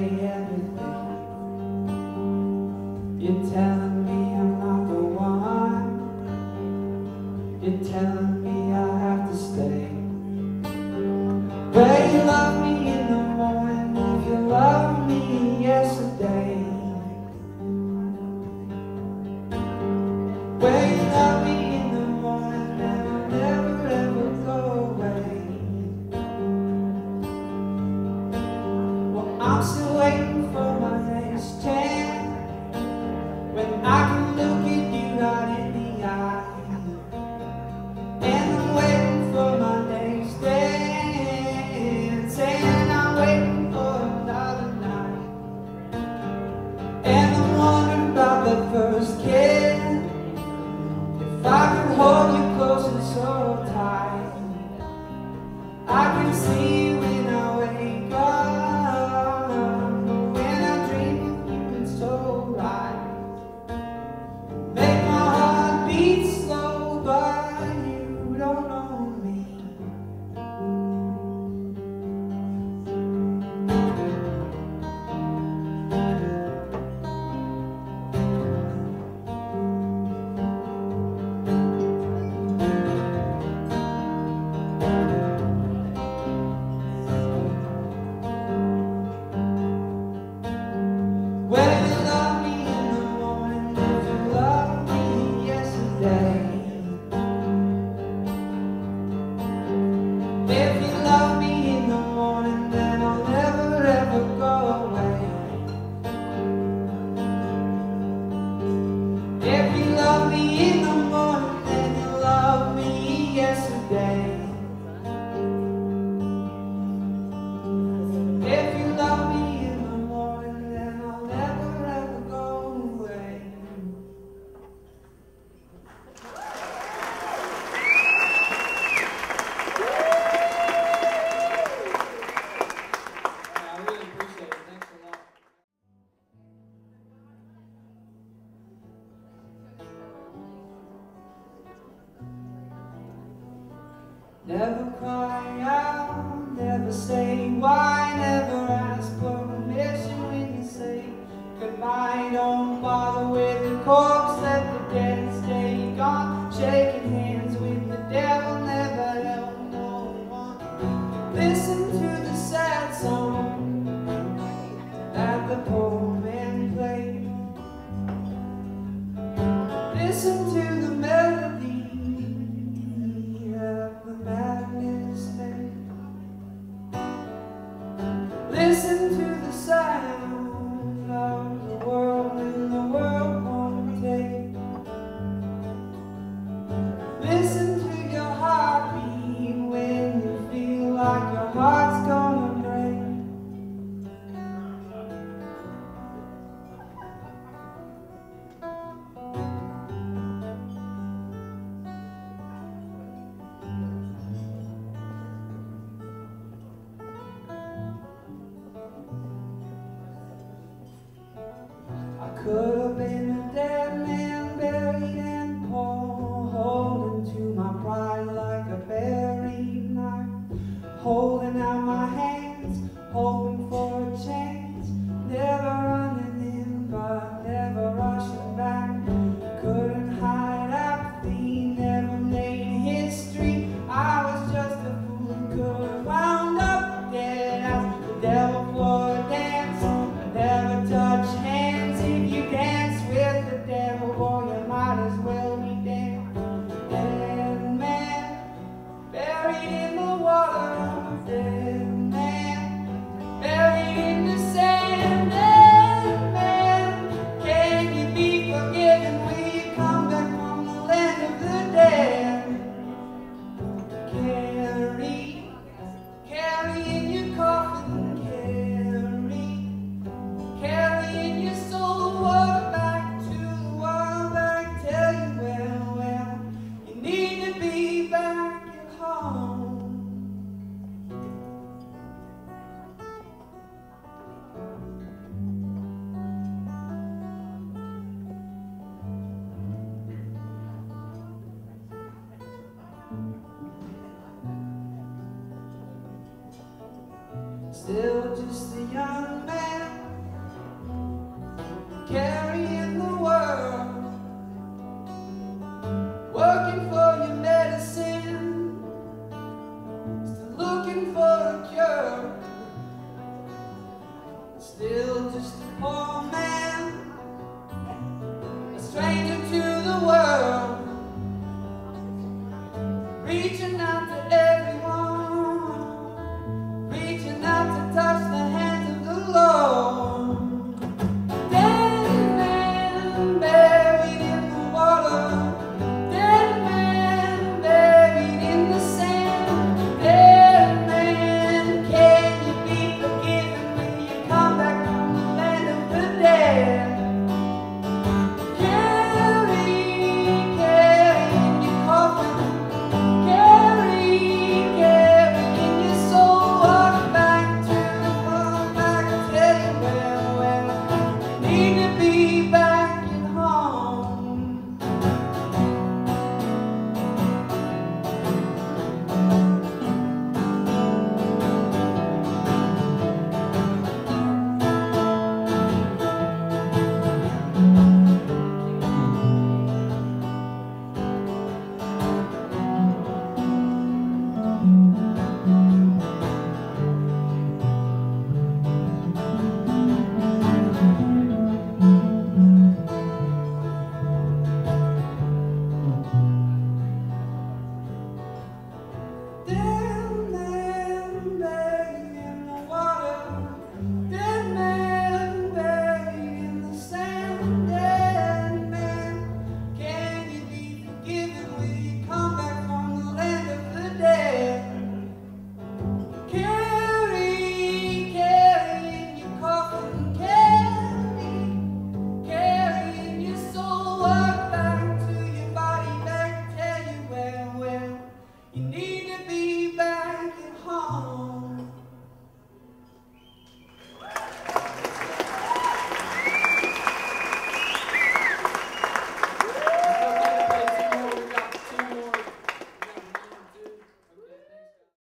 say everything. You're telling me I'm not the one. You're telling me I have to stay. Well, you love me in the morning if you loved me yesterday. Well, you love me in the morning and I'll never ever go away. Well, I'm still waiting for my next chance, when I can look at you right in the eye. And I'm waiting for my next dance, and I'm waiting for another night. And I'm wondering about that first kiss, if I could hold you close and so tight. I can see you when I wake up, when I dream of you and so right. Make my heart beat slow, but you don't know me. Well, you love me in the morning if you loved me yesterday. If you love me in the morning, then I'll never ever go away. If you love me in the morning, then you love me yesterday. If you love me in the morning, then I'll never ever go away. I really appreciate it. Thanks a lot. Never cry out, never say why, never ask permission when you say goodbye. Don't bother with the corpse, let the dead stay gone. Shaking hands with the devil never help no one. Listen to the sad song that the poor man played. Listen to the melody of the madness made. Listen to the sound of the world when the world won't take. Listen to your heartbeat when you feel like your heart's gonna break. I could have been a dead man buried in coal, holding to my pride like a buried knife, holding out my hands, hoping for a chance, never running in but never rushing back. Couldn't hide apathy, never made history. I was just a fool who could have wound up dead as the devil for a dance. I never touch hands. If you dance with the devil, boy, you might as well be dead. Dead man, buried in the water. Dead man, buried in the sand. Dead man, can you be forgiven? Will you come back from the land of the dead? Carry in your coffin, carry in your soul, walk back to the wild back, tell you well, you need to be back at home. Still just a young man, still just a poor man, a stranger